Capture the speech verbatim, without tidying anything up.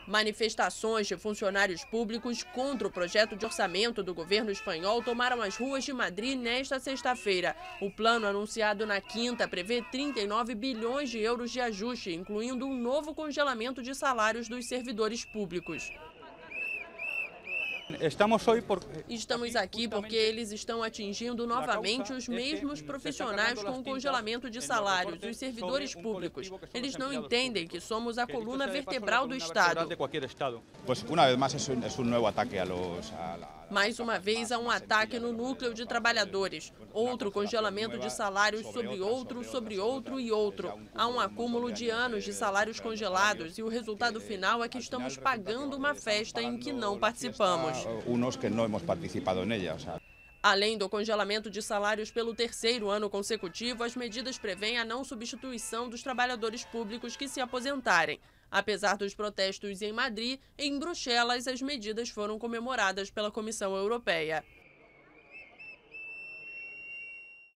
Manifestações de funcionários públicos contra o projeto de orçamento do governo espanhol tomaram as ruas de Madrid nesta sexta-feira. O plano anunciado na quinta prevê trinta e nove bilhões de euros de ajuste, incluindo um novo congelamento de salários dos servidores públicos. Estamos aqui porque eles estão atingindo novamente os mesmos profissionais com o congelamento de salários, os servidores públicos. Eles não entendem que somos a coluna vertebral do Estado. Mais uma vez, há um ataque no núcleo de trabalhadores. Outro congelamento de salários sobre outro, sobre outro e outro. Há um acúmulo de anos de salários congelados e o resultado final é que estamos pagando uma festa em que não participamos. Além do congelamento de salários pelo terceiro ano consecutivo, as medidas prevêem a não substituição dos trabalhadores públicos que se aposentarem. Apesar dos protestos em Madrid, em Bruxelas as medidas foram comemoradas pela Comissão Europeia.